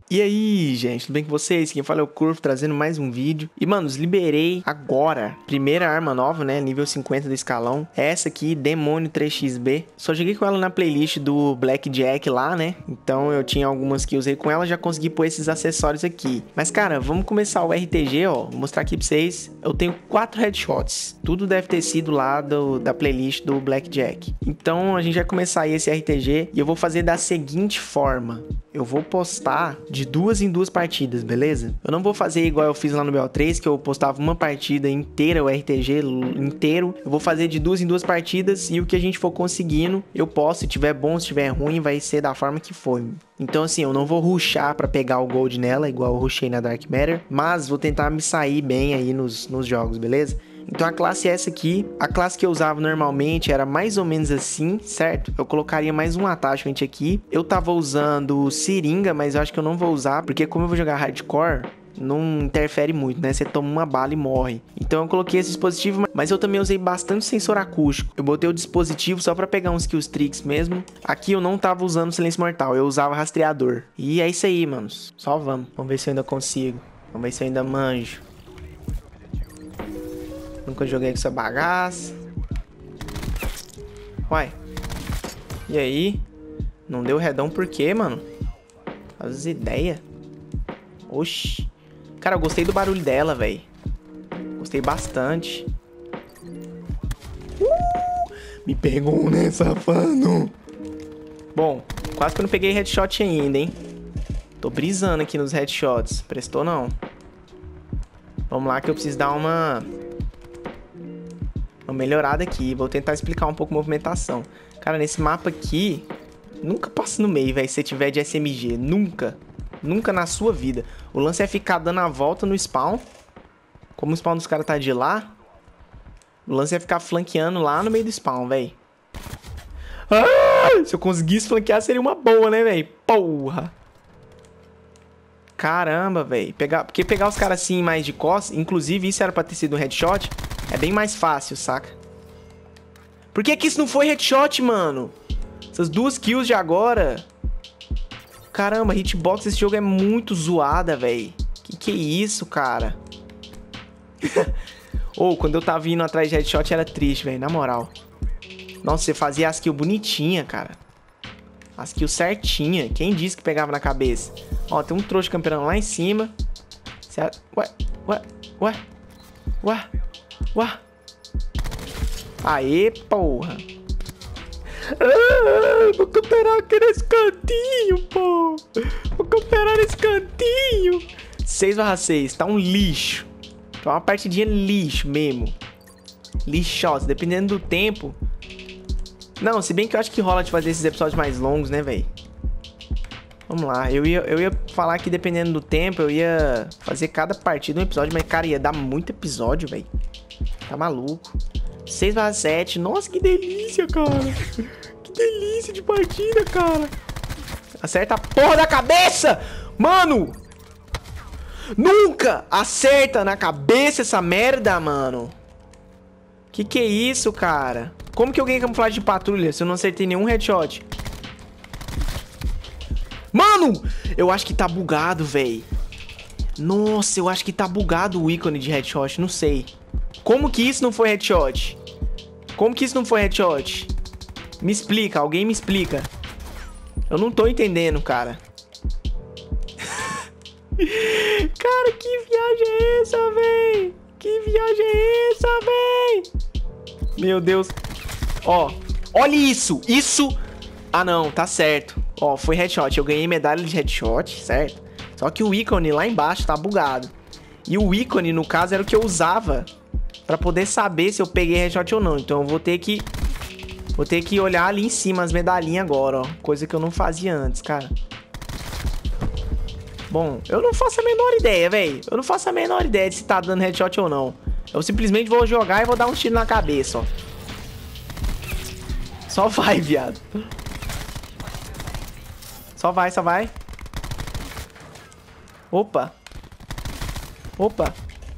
E aí, gente, tudo bem com vocês? Quem fala é o Curvo, trazendo mais um vídeo. E, manos, liberei agora primeira arma nova, né? Nível 50 do escalão. Essa aqui, Demônio 3xB. Só joguei com ela na playlist do Blackjack lá, né? Então eu tinha algumas que usei com ela, já consegui pôr esses acessórios aqui. Mas, cara, vamos começar o RTG, ó. Vou mostrar aqui pra vocês. Eu tenho 4 headshots. Tudo deve ter sido lá da playlist do Blackjack. Então a gente vai começar aí esse RTG e eu vou fazer da seguinte forma. Eu vou postar de 2 em 2 partidas, beleza? Eu não vou fazer igual eu fiz lá no BO3, que eu postava uma partida inteira, o RTG inteiro. Eu vou fazer de 2 em 2 partidas e o que a gente for conseguindo, eu posto. Se tiver bom, se tiver ruim, vai ser da forma que for. Então assim, eu não vou rushar pra pegar o gold nela, igual eu rushei na Dark Matter, mas vou tentar me sair bem aí nos jogos, beleza? Então a classe é essa aqui. A classe que eu usava normalmente era mais ou menos assim, certo? Eu colocaria mais um attachment aqui. Eu tava usando seringa, mas eu acho que eu não vou usar, porque como eu vou jogar hardcore, não interfere muito, né? Você toma uma bala e morre. Então eu coloquei esse dispositivo, mas eu também usei bastante sensor acústico. Eu botei o dispositivo só pra pegar uns kills tricks mesmo. Aqui eu não tava usando silêncio mortal, eu usava rastreador. E é isso aí, manos. Só vamos. Vamos ver se eu ainda consigo. Vamos ver se eu ainda manjo. Nunca joguei com essa bagaça. Uai. E aí? Não deu redão por quê, mano? Faz ideia. Oxi. Cara, eu gostei do barulho dela, velho. Gostei bastante. Me pegou, né, safado? Bom, quase que eu não peguei headshot ainda, hein? Tô brisando aqui nos headshots. Prestou, não. Vamos lá que eu preciso dar uma melhorada aqui. Vou tentar explicar um pouco a movimentação. Cara, nesse mapa aqui, nunca passa no meio, velho, se você tiver de SMG. Nunca. Nunca na sua vida. O lance é ficar dando a volta no spawn. Como o spawn dos caras tá de lá, o lance é ficar flanqueando lá no meio do spawn, velho. Ah, se eu conseguisse flanquear, seria uma boa, né, velho? Porra. Caramba, velho. Porque pegar os caras assim mais de costas, inclusive isso era pra ter sido um headshot, é bem mais fácil, saca? Por que isso não foi headshot, mano? Essas 2 kills de agora. Caramba, hitbox desse jogo é muito zoada, velho. Que é isso, cara? Quando eu tava indo atrás de headshot era triste, velho, na moral. Nossa, você fazia as kills bonitinha, cara. As kills certinha. Quem disse que pegava na cabeça? Ó, tem um trouxa camperando lá em cima. Ué. Aê, porra. Vou camperar aqui nesse cantinho, pô. Vou camperar nesse cantinho. 6/6, tá um lixo. Tá uma partidinha lixo mesmo. Lixosa, dependendo do tempo. Não, se bem que eu acho que rola de fazer esses episódios mais longos, né, velho? Vamos lá, eu ia falar que dependendo do tempo, eu ia fazer cada partida um episódio, mas, cara, ia dar muito episódio, velho. Tá maluco. 6/7, nossa, que delícia, cara. Que delícia de partida, cara. Acerta a porra da cabeça! Mano! Nunca acerta na cabeça essa merda, mano. Que é isso, cara? Como que eu ganhei camuflagem de patrulha se eu não acertei nenhum headshot? Mano! Eu acho que tá bugado, velho. Nossa, eu acho que tá bugado o ícone de headshot, não sei. Como que isso não foi headshot? Como que isso não foi headshot? Me explica, alguém me explica. Eu não tô entendendo, cara. Cara, que viagem é essa, véi? Que viagem é essa, véi? Meu Deus. Ó, olha isso. Isso... Ah, não, tá certo. Ó, foi headshot. Eu ganhei medalha de headshot, certo? Só que o ícone lá embaixo tá bugado. E o ícone, no caso, era o que eu usava pra poder saber se eu peguei headshot ou não. Então eu vou ter que olhar ali em cima as medalhinhas agora, ó. Coisa que eu não fazia antes, cara. Bom, eu não faço a menor ideia, velho. Eu não faço a menor ideia de se tá dando headshot ou não. Eu simplesmente vou jogar e vou dar um tiro na cabeça, ó. Só vai, viado. Só vai, só vai. Opa. Opa.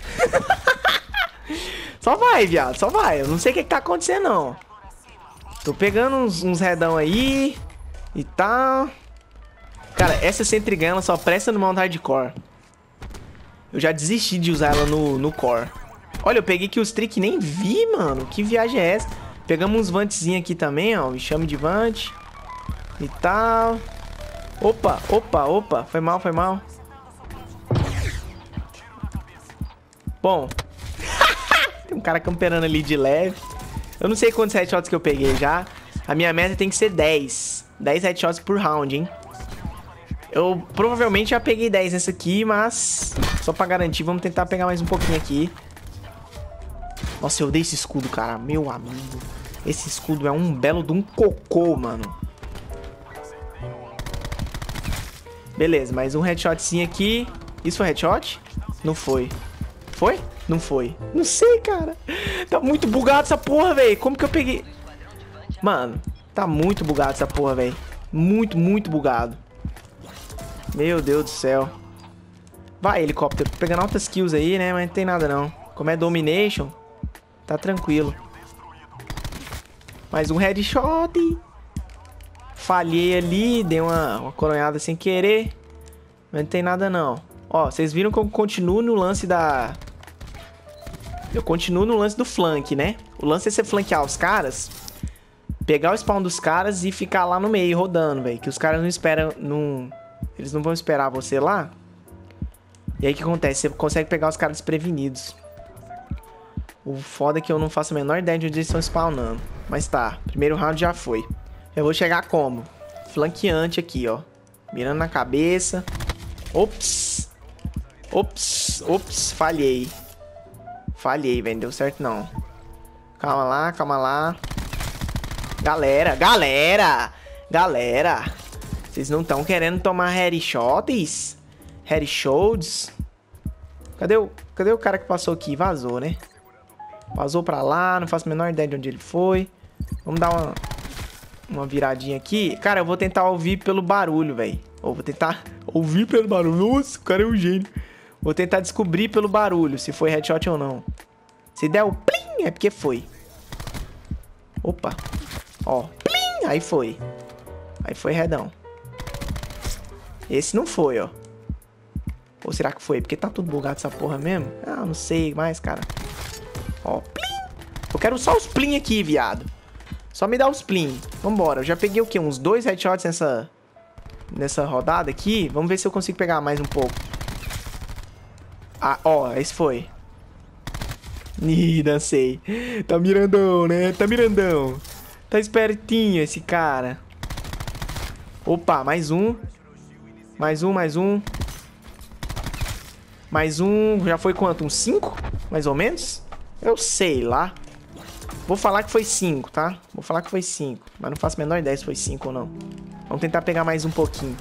Só vai, viado, só vai. Eu não sei o que tá acontecendo, não. Tô pegando uns redão aí e tal. Cara, essa Sentry Gun, ela só presta no modo hardcore. Eu já desisti de usar ela no core. Olha, eu peguei aqui os trick e nem vi, mano. Que viagem é essa? Pegamos uns vantezinhos aqui também, ó. Chame de vante. E tal. Opa, opa, opa. Foi mal, foi mal. Bom. Tem um cara camperando ali de leve. Eu não sei quantos headshots que eu peguei já. A minha meta tem que ser 10. 10 headshots por round, hein? Eu provavelmente já peguei 10 nessa aqui, mas só pra garantir, vamos tentar pegar mais um pouquinho aqui. Nossa, eu odeio esse escudo, cara. Meu amigo. Esse escudo é um belo de um cocô, mano. Beleza, mais um headshotzinho aqui. Isso foi headshot? Não foi. Foi? Não foi. Não sei, cara. Tá muito bugado essa porra, velho. Como que eu peguei? Mano, tá muito bugado essa porra, velho. Muito, muito bugado. Meu Deus do céu. Vai, helicóptero. Pegando altas kills aí, né? Mas não tem nada, não. Como é Domination, tá tranquilo. Mais um headshot. Falhei ali. Dei uma coronhada sem querer. Mas não tem nada, não. Ó, vocês viram que eu continuo no lance da... Eu continuo no lance do flank, né? O lance é você flanquear os caras, pegar o spawn dos caras e ficar lá no meio, rodando, velho. Que os caras não esperam... Eles não vão esperar você lá. E aí o que acontece? Você consegue pegar os caras desprevenidos. O foda é que eu não faço a menor ideia de onde eles estão spawnando. Mas tá, primeiro round já foi. Eu vou chegar como? Flanqueante aqui, ó. Mirando na cabeça. Ops. Ops, ops, falhei. Falhei, velho, não deu certo não. Calma lá, calma lá. Galera, galera, galera. Vocês não estão querendo tomar headshots? Headshots? Cadê o cara que passou aqui? Vazou, né? Vazou pra lá, não faço a menor ideia de onde ele foi. Vamos dar uma viradinha aqui. Cara, eu vou tentar ouvir pelo barulho, velho. Ou vou tentar ouvir pelo barulho. Nossa, o cara é um gênio. Vou tentar descobrir pelo barulho se foi headshot ou não. Se der o plim, é porque foi. Opa. Ó, plim, aí foi. Aí foi redão. Esse não foi, ó. Ou será que foi? Porque tá tudo bugado essa porra mesmo? Ah, não sei mais, cara. Ó, plim. Eu quero só os plim aqui, viado. Só me dá os plim. Vambora. Eu já peguei o quê? Uns 2 headshots nessa rodada aqui. Vamos ver se eu consigo pegar mais um pouco. Ah, ó, esse foi. Ih, dancei. Tá mirandão, né? Tá mirandão. Tá espertinho esse cara. Opa, mais um. Mais um, mais um. Mais um. Já foi quanto? Uns 5? Mais ou menos? Eu sei lá. Vou falar que foi 5, tá? Vou falar que foi 5. Mas não faço a menor ideia se foi 5 ou não. Vamos tentar pegar mais um pouquinho.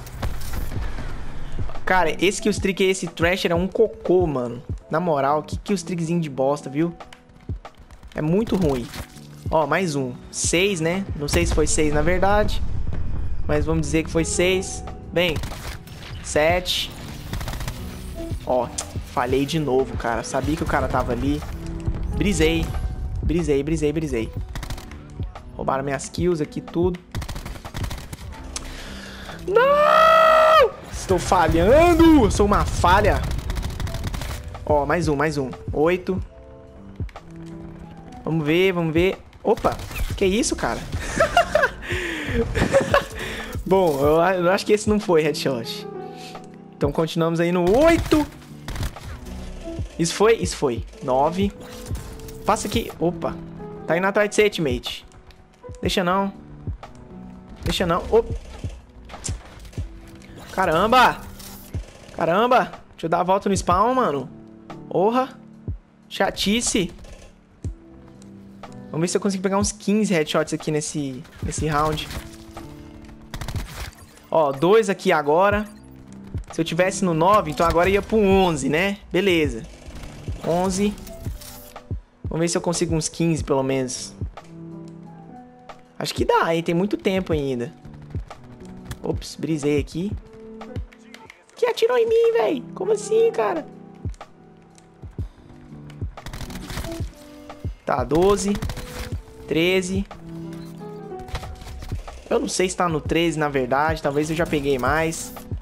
Cara, esse killstreak, esse Thrasher é um cocô, mano. Na moral, que killstreakzinho de bosta, viu? É muito ruim. Ó, mais um. 6, né? Não sei se foi 6 na verdade. Mas vamos dizer que foi 6. Bem, 7. Ó, falhei de novo, cara. Sabia que o cara tava ali. Brisei. Brisei, brisei, brisei. Roubaram minhas kills aqui, tudo. Não! Estou falhando! Eu sou uma falha. Ó, mais um, mais um. 8. Vamos ver, vamos ver. Opa, que isso, cara? Bom, eu acho que esse não foi headshot. Então continuamos aí no 8. Isso foi? Isso foi. 9. Passa aqui. Opa. Tá indo atrás de você, teammate. Deixa não. Deixa não. Opa. Caramba. Caramba. Deixa eu dar a volta no spawn, mano. Porra. Chatice. Vamos ver se eu consigo pegar uns 15 headshots aqui nesse round. Ó, 2 aqui agora. Se eu tivesse no 9, então agora ia pro 11, né? Beleza. 11. Vamos ver se eu consigo uns 15, pelo menos. Acho que dá, hein? Tem muito tempo ainda. Ops, brisei aqui. Que atirou em mim, velho? Como assim, cara? Tá, 12. 13. Eu não sei se tá no 13, na verdade. Talvez eu já peguei mais.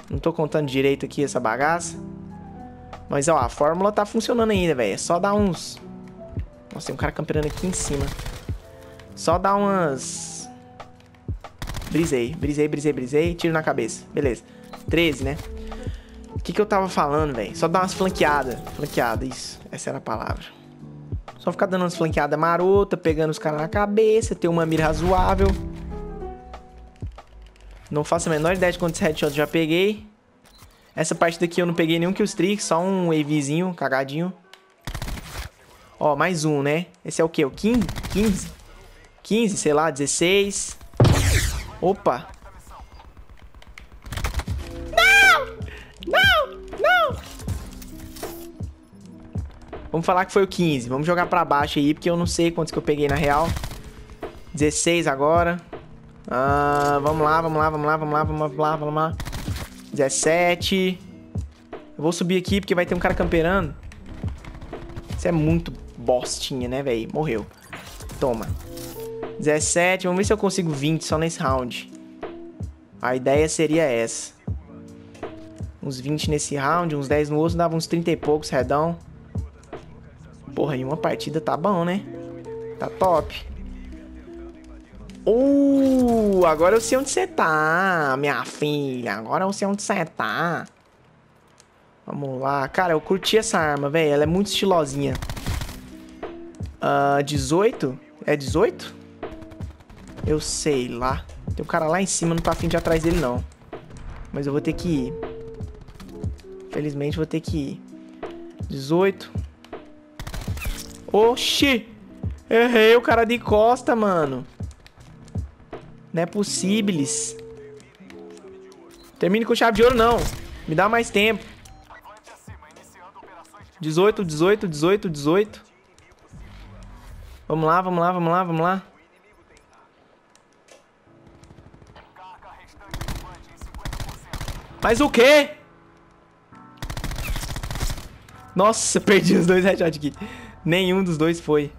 Não tô contando direito aqui essa bagaça. Mas, ó, a fórmula tá funcionando ainda, velho. É só dar uns... Nossa, tem um cara camperando aqui em cima. Só dar umas... Brisei. Tiro na cabeça. Beleza. 13, né? O que eu tava falando, velho? Só dar umas flanqueadas. Flanqueada, isso. Essa era a palavra. Só ficar dando umas flanqueadas marota, pegando os caras na cabeça, ter uma mira razoável. Não faço a menor ideia de quantos headshots já peguei. Essa parte daqui eu não peguei nenhum killstreak, só um wavezinho, cagadinho. Ó, mais um, né? Esse é o quê? O 15? 15? 15, sei lá, 16. Opa! Não! Vamos falar que foi o 15. Vamos jogar pra baixo aí, porque eu não sei quantos que eu peguei na real. 16 agora. Vamos lá. 17. Eu vou subir aqui porque vai ter um cara camperando. Isso é muito bostinha, né, velho? Morreu. Toma. 17. Vamos ver se eu consigo 20 só nesse round. A ideia seria essa. Uns 20 nesse round, uns 10 no outro, dava uns 30 e poucos, redão. Porra, em uma partida tá bom, né? Tá top. Agora eu sei onde você tá, minha filha. Agora eu sei onde você tá. Vamos lá. Cara, eu curti essa arma, velho. Ela é muito estilosinha. 18? É 18? Eu sei lá. Tem um cara lá em cima, não tá afim de ir atrás dele, não. Mas eu vou ter que ir. Infelizmente, vou ter que ir. 18. Oxi! Errei o cara de costa, mano. Não é possíveis. Termine com chave de ouro, não. Me dá mais tempo. 18. Vamos lá. Mas o quê? Nossa, perdi os dois headshots aqui. Nenhum dos dois foi.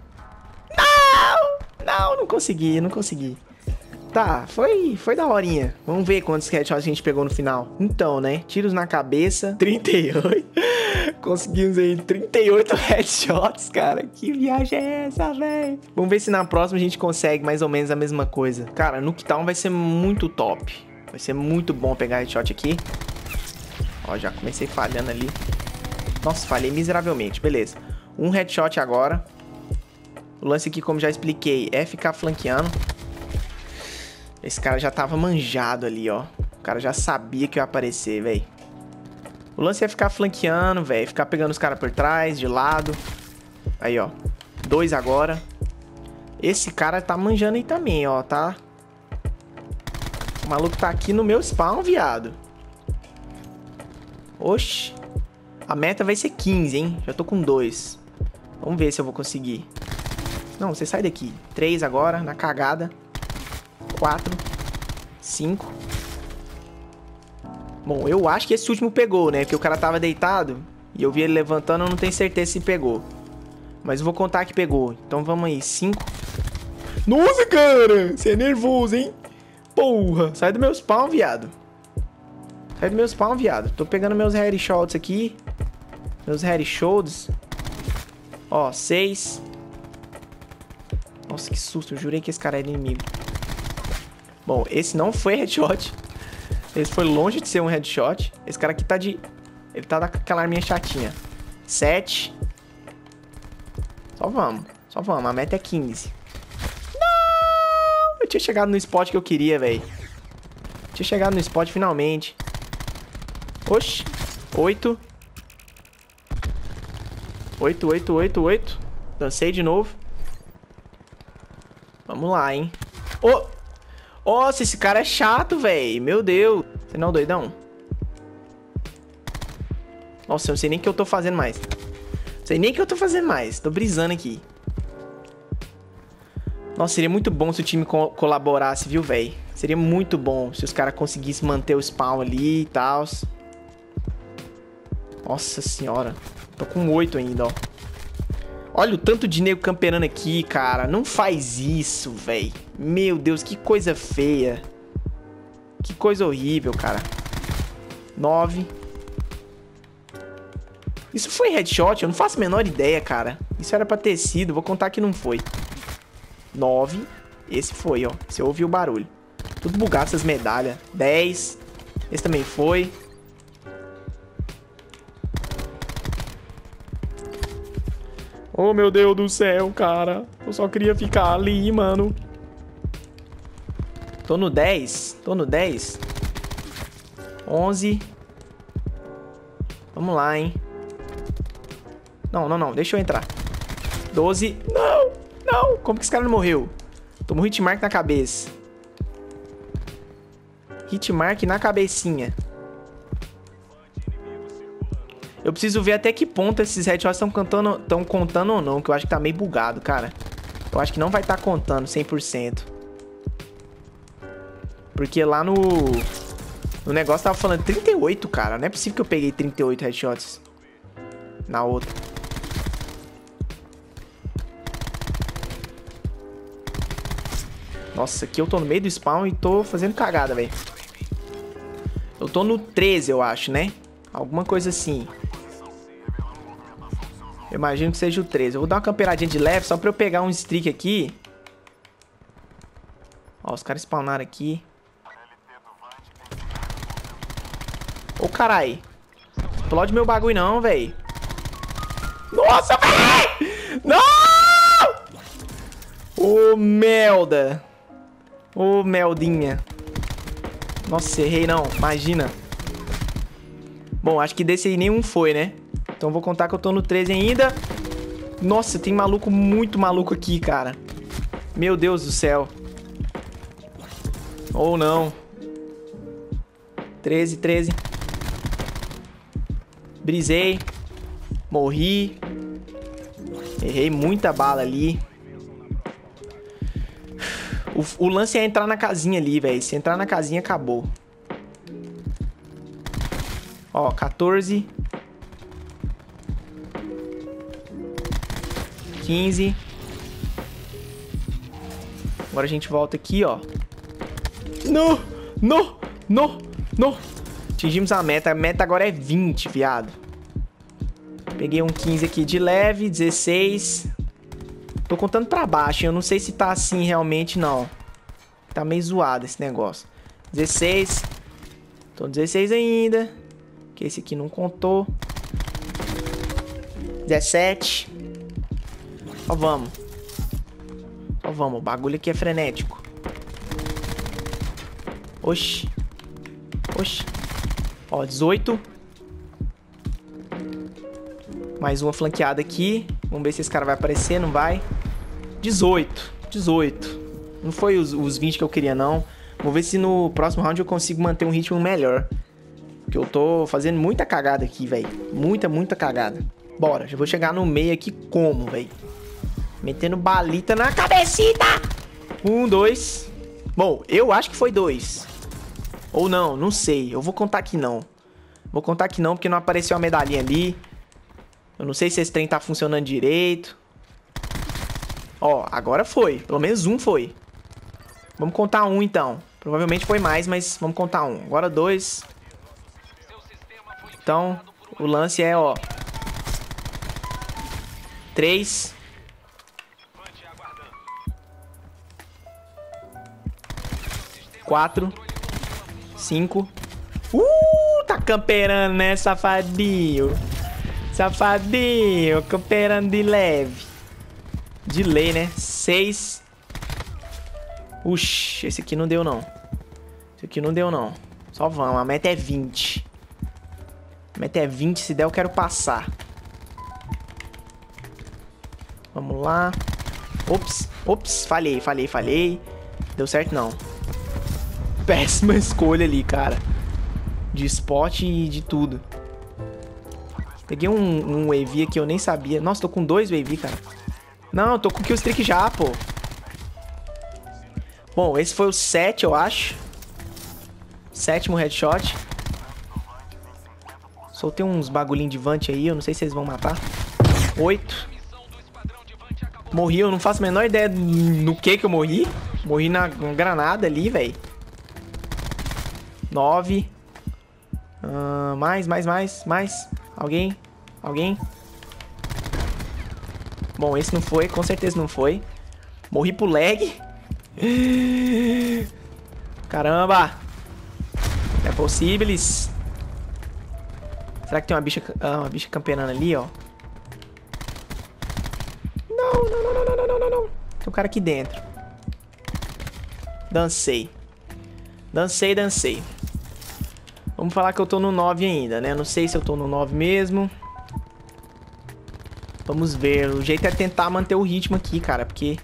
Não consegui. Tá, foi da horinha. Vamos ver quantos headshots a gente pegou no final. Então, né? Tiros na cabeça. 38. Conseguimos aí 38 headshots, cara. Que viagem é essa, velho? Vamos ver se na próxima a gente consegue mais ou menos a mesma coisa. Cara, no Nuketown vai ser muito top. Vai ser muito bom pegar headshot aqui. Ó, já comecei falhando ali. Nossa, falhei miseravelmente. Beleza. Um headshot agora. O lance aqui, como já expliquei, é ficar flanqueando. Esse cara já tava manjado ali, ó. O cara já sabia que ia aparecer, velho. O lance é ficar flanqueando, velho. Ficar pegando os caras por trás, de lado. Aí, ó. 2 agora. Esse cara tá manjando aí também, ó, tá? O maluco tá aqui no meu spawn, viado. Oxi. A meta vai ser 15, hein? Já tô com 2. Vamos ver se eu vou conseguir. Não, você sai daqui. 3 agora, na cagada. 4. 5. Bom, eu acho que esse último pegou, né? Porque o cara tava deitado e eu vi ele levantando, eu não tenho certeza se pegou. Mas eu vou contar que pegou. Então vamos aí. 5. Nossa, cara! Você é nervoso, hein? Porra! Sai do meu spawn, viado. Sai do meu spawn, viado. Tô pegando meus headshots aqui. Meus headshots. Ó, 6. Nossa, que susto. Eu jurei que esse cara era inimigo. Bom, esse não foi headshot. Esse foi longe de ser um headshot. Esse cara aqui tá de... Ele tá daquela arminha chatinha. 7. Só vamos. A meta é 15. Não! Eu tinha chegado no spot que eu queria, velho. Tinha chegado no spot finalmente. Oxi. 8. 8. Dancei de novo. Vamos lá, hein. Ô! Nossa, esse cara é chato, velho. Meu Deus. Você não é o doidão? Nossa, eu não sei nem o que eu tô fazendo mais. Tô brisando aqui. Nossa, seria muito bom se o time colaborasse, viu, velho? Seria muito bom se os caras conseguissem manter o spawn ali e tal. Nossa senhora. Tô com 8 ainda, ó. Olha o tanto de nego camperando aqui, cara. Não faz isso, velho. Meu Deus, que coisa feia. Que coisa horrível, cara. 9. Isso foi headshot? Eu não faço a menor ideia, cara. Isso era pra ter sido. Vou contar que não foi. 9. Esse foi, ó. Você ouviu o barulho. Tudo bugado essas medalhas. 10. Esse também foi. Oh, meu Deus do céu, cara. Eu só queria ficar ali, mano. Tô no 10. Tô no 10. 11. Vamos lá, hein. Não, não, não. Deixa eu entrar. 12. Não, não. Como que esse cara não morreu? Tomou hitmark na cabeça. Hitmark na cabecinha. Eu preciso ver até que ponto esses headshots estão contando ou não, que eu acho que tá meio bugado, cara. Eu acho que não vai estar contando 100%. Porque lá no negócio tava falando 38, cara. Não é possível que eu peguei 38 headshots na outra. Nossa, aqui eu tô no meio do spawn e tô fazendo cagada, velho. Eu tô no 13, eu acho, né? Alguma coisa assim. Eu imagino que seja o 13. Eu vou dar uma camperadinha de leve só pra eu pegar um streak aqui. Ó, os caras spawnaram aqui. Ô, carai. Explode meu bagulho não, velho. Nossa, velho! Não! Ô, merda. Ô, meldinha. Nossa, errei não. Imagina. Bom, acho que desse aí nenhum foi, né? Então vou contar que eu tô no 13 ainda. Nossa, tem maluco, muito maluco aqui, cara. Meu Deus do céu. Ou não. 13, 13. Brisei. Morri. Errei muita bala ali. O lance é entrar na casinha ali, velho. Se entrar na casinha, acabou. Ó, 14. 15. Agora a gente volta aqui, ó. No! No! No! No! Atingimos a meta. A meta agora é 20, viado. Peguei um 15 aqui de leve. 16. Tô contando pra baixo. Eu não sei se tá assim realmente, não. Tá meio zoado esse negócio. 16. Tô no 16 ainda. Que esse aqui não contou. 17. Ó, vamos. Ó, vamos. O bagulho aqui é frenético. Oxi. Oxi. Ó, 18. Mais uma flanqueada aqui. Vamos ver se esse cara vai aparecer. Não vai. 18. 18. Não foi os 20 que eu queria, não. Vamos ver se no próximo round eu consigo manter um ritmo melhor. Porque eu tô fazendo muita cagada aqui, velho. Muita, muita cagada. Bora. Já vou chegar no meio aqui como, velho. Metendo balita na cabecita. 1, 2. Bom, eu acho que foi 2. Ou não, não sei. Eu vou contar que não. Vou contar que não, porque não apareceu a medalhinha ali. Eu não sei se esse trem tá funcionando direito. Ó, agora foi. Pelo menos um foi. Vamos contar um, então. Provavelmente foi mais, mas vamos contar um. Agora 2. Então, o lance é, ó. 3. 4. 5. Tá camperando, né, safadinho? Safadinho, camperando de leve. De lei, né? 6. Uxi, esse aqui não deu, não. Esse aqui não deu, não. Só vamos, a meta é 20. A meta é 20, se der eu quero passar. Vamos lá. Ops, ops, falhei. Deu certo, não. Péssima escolha ali, cara. De spot e de tudo. Peguei um wave aqui, eu nem sabia. Nossa, tô com 2 wave, cara. Não, eu tô com killstreak já, pô. Bom, esse foi o 7, eu acho. 7º headshot. Soltei uns bagulhinhos de vant aí, eu não sei se eles vão matar. 8. Morri, eu não faço a menor ideia no que eu morri. Morri na granada ali, velho. 9. Mais. Alguém? Bom, esse não foi. Com certeza não foi. Morri pro lag. Caramba. É possível. Será que tem uma bicha campeando ali, ó? Não. Tem um cara aqui dentro. Dancei. Vamos falar que eu tô no 9 ainda, né? Não sei se eu tô no 9 mesmo. Vamos ver. O jeito é tentar manter o ritmo aqui, cara. Porque...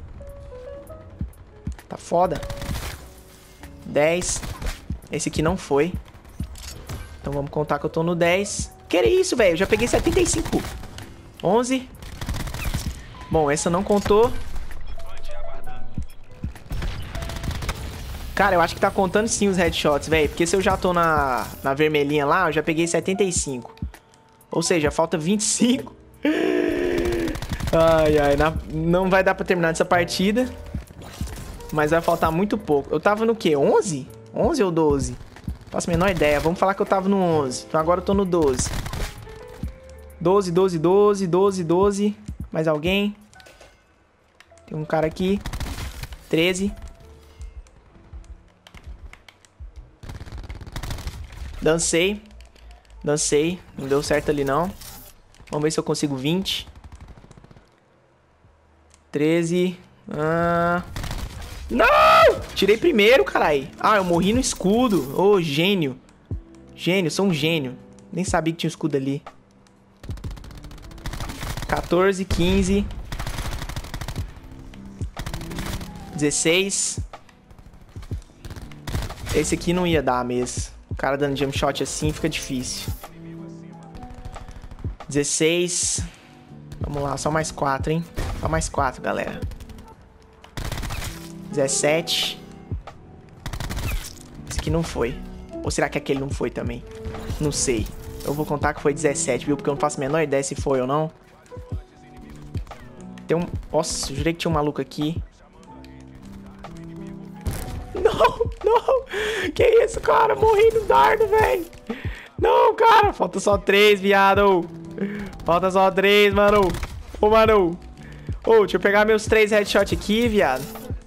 tá foda. 10. Esse aqui não foi. Então vamos contar que eu tô no 10. Que era isso, velho? Eu já peguei 75. 11. Bom, essa não contou. Cara, eu acho que tá contando sim os headshots, velho. Porque se eu já tô na vermelhinha lá, eu já peguei 75. Ou seja, falta 25. Não vai dar pra terminar essa partida. Mas vai faltar muito pouco. Eu tava no quê? 11? 11 ou 12? Faço a menor ideia. Vamos falar que eu tava no 11. Então agora eu tô no 12. 12. Mais alguém? Tem um cara aqui. 13. Dancei. Não deu certo ali, não. Vamos ver se eu consigo 20. 13. Não! Tirei primeiro, carai. Eu morri no escudo. Ô, gênio. Sou um gênio. Nem sabia que tinha um escudo ali. 14, 15. 16. Esse aqui não ia dar mesmo. O cara dando jump shot assim fica difícil. 16. Vamos lá, só mais 4, hein? Só mais 4, galera. 17. Esse aqui não foi. Ou será que aquele não foi também? Não sei. Eu vou contar que foi 17, viu? Porque eu não faço a menor ideia se foi ou não. Tem um... Nossa, eu jurei que tinha um maluco aqui. Não. Que isso, cara? Morri no dardo, velho. Não, cara. Falta só 3, viado. Falta só 3, mano. Ô, mano. Ô, deixa eu pegar meus 3 headshots aqui, viado.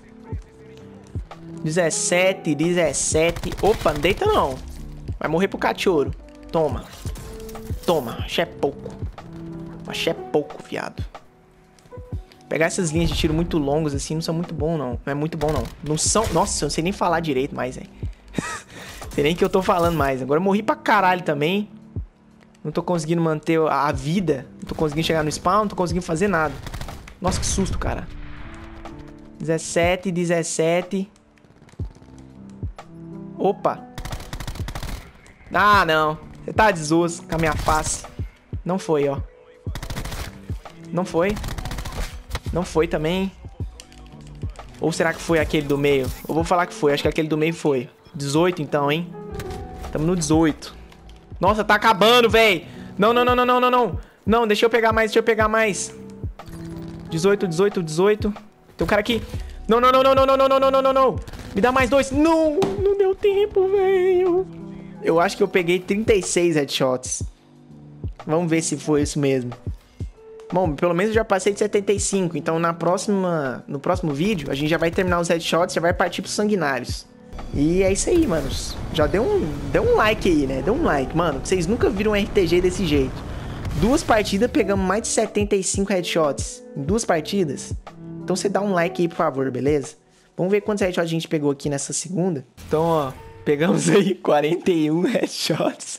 17. Opa, não deita não. Vai morrer pro cachorro. Toma. Achei pouco, viado. Pegar essas linhas de tiro muito longas assim não são muito bom, não. Não é muito bom, não. Não são... Nossa, eu não sei nem falar direito mais, velho. Sei nem o que eu tô falando mais. Agora eu morri pra caralho também. Não tô conseguindo manter a vida. Não tô conseguindo chegar no spawn. Não tô conseguindo fazer nada. Nossa, que susto, cara. 17. Opa. Não. Você tá desosso com a minha face. Não foi, ó. Não foi também. Ou será que foi aquele do meio? Eu vou falar que foi. Acho que aquele do meio foi. 18 então, hein? Tamo no 18. Nossa, tá acabando, véi. Não. Não, deixa eu pegar mais. 18. Tem um cara aqui. Não. Me dá mais 2. Não deu tempo, velho. Eu acho que eu peguei 36 headshots. Vamos ver se foi isso mesmo. Bom, pelo menos eu já passei de 75. Então no próximo vídeo a gente já vai terminar os headshots, já vai partir pros sanguinários. E é isso aí, manos. Já deu um like aí, né? Deu um like, mano. Vocês nunca viram um RTG desse jeito. 2 partidas pegamos mais de 75 headshots. Em 2 partidas. Então você dá um like aí, por favor, beleza? Vamos ver quantos headshots a gente pegou aqui nessa segunda. Então, ó, pegamos aí 41 headshots.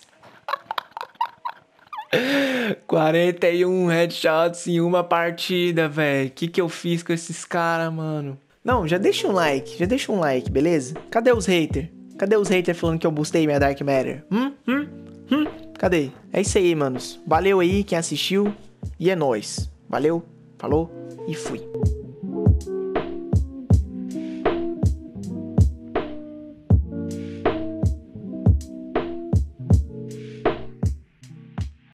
41 headshots em uma partida, velho. Que eu fiz com esses caras, mano? Não, já deixa um like, beleza? Cadê os haters? Cadê os haters falando que eu boostei minha Dark Matter? Cadê? É isso aí, manos. Valeu aí quem assistiu e é nóis. Valeu, falou e fui.